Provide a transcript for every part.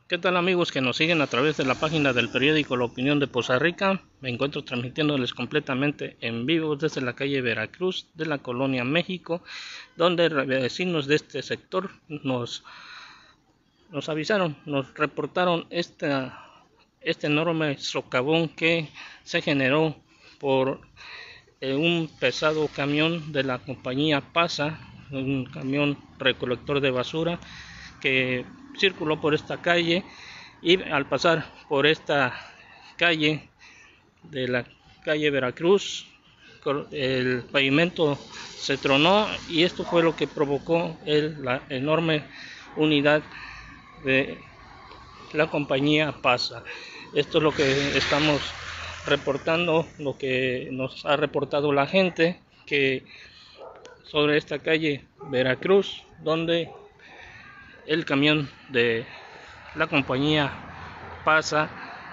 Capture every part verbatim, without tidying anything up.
¿Qué tal, amigos que nos siguen a través de la página del periódico La Opinión de Poza Rica? Me encuentro transmitiéndoles completamente en vivo desde la calle Veracruz de la Colonia México, donde vecinos de este sector nos, nos avisaron, nos reportaron esta, este enorme socavón que se generó por eh, un pesado camión de la compañía Pasa, un camión recolector de basura que circuló por esta calle, y al pasar por esta calle de la calle Veracruz, el pavimento se tronó y esto fue lo que provocó el, la enorme unidad de la compañía Pasa. Esto es lo que estamos reportando, lo que nos ha reportado la gente, que sobre esta calle Veracruz, donde el camión de la compañía Pasa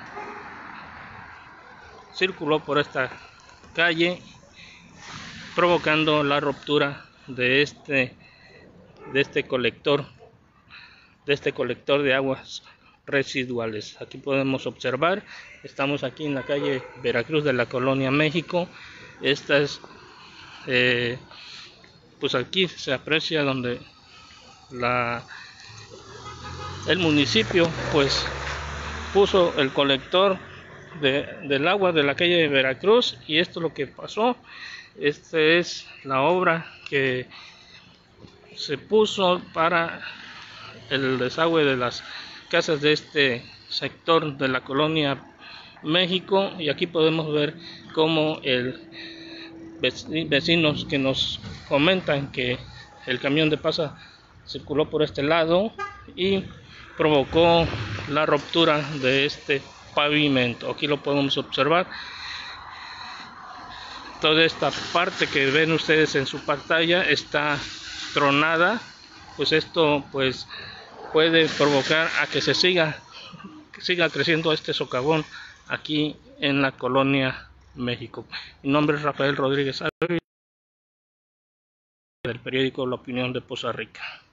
circuló por esta calle, provocando la ruptura de este de este colector de este colector de aguas residuales. Aquí podemos observar, estamos aquí en la calle Veracruz de la Colonia México. Esta es eh, pues aquí se aprecia donde la el municipio pues puso el colector de, del agua de la calle de Veracruz, y esto es lo que pasó. Esta es la obra que se puso para el desagüe de las casas de este sector de la Colonia México, y aquí podemos ver cómo el vecinos que nos comentan que el camión de Pasa circuló por este lado y provocó la ruptura de este pavimento. Aquí lo podemos observar, toda esta parte que ven ustedes en su pantalla está tronada. Pues esto pues puede provocar a que se siga que siga creciendo este socavón aquí en la Colonia México. Mi nombre es Rafael Rodríguez del periódico La Opinión de Poza Rica.